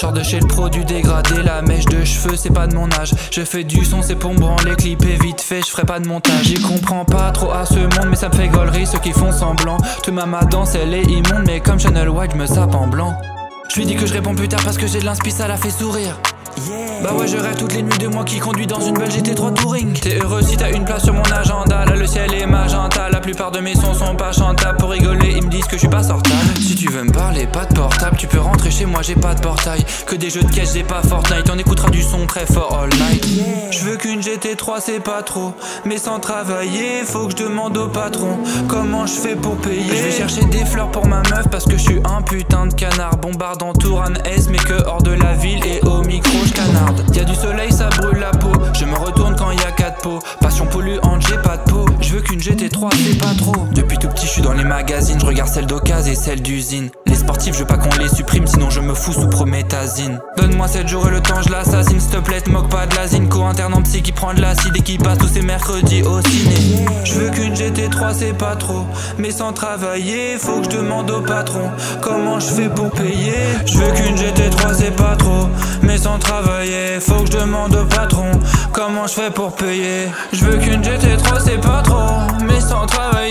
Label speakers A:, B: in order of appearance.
A: Sors de chez le pro du dégradé, la mèche de cheveux c'est pas de mon âge. Je fais du son c'est pour me branler, clipper vite fait, je ferai pas de montage. J'y comprends pas trop à ce monde mais ça me fait gaulerie ceux qui font semblant. Tu m'as ma danse elle est immonde mais comme Channel White je me sape en blanc. Je lui dis que je réponds plus tard parce que j'ai de l'inspi, ça la fait sourire. Bah ouais je rêve toutes les nuits de moi qui conduit dans une belle GT3 Touring. T'es heureux si t'as une place sur mon agenda. Là le ciel est magenta, la plupart de mes sons sont pas chantables. Pour rigoler ils me disent que je suis pas sortable. Si tu veux me parler pas de portable, tu peux rentrer chez moi, j'ai pas de portail. Que des jeux de caisse, j'ai pas Fortnite. On écoutera du son très fort all night. Je veux qu'une GT3 c'est pas trop, mais sans travailler faut que je demande au patron comment je fais pour payer. Je vais chercher des fleurs pour ma meuf parce que je suis un putain de canard. Bombarde en Touraine S mais que hors de la ville et au micro je canarde. Y'a du soleil ça brûle la peau, je me retourne quand y'a 4 pots. Passion polluante j'ai pas de peau, je veux qu'une GT3 c'est pas trop. Depuis tout petit je suis dans les magazines, je regarde celle d'occasion et celle d'usine. Les sportifs je veux pas qu'on les supprime sinon je me fous sous prométhazine. Donne-moi 7 jours et le temps je l'assassine. S'il te plaît te moque pas de la zine. Co-interne en psy qui prend de l'acide et qui passe tous ses mercredis au ciné. Je veux qu'une GT3 c'est pas trop, mais sans travailler faut que je demande au patron comment je fais pour payer. Je veux qu'une GT3 c'est pas trop, mais sans travailler faut que je demande au patron comment je fais pour payer. Je veux qu'une GT3 c'est pas trop, mais sans travailler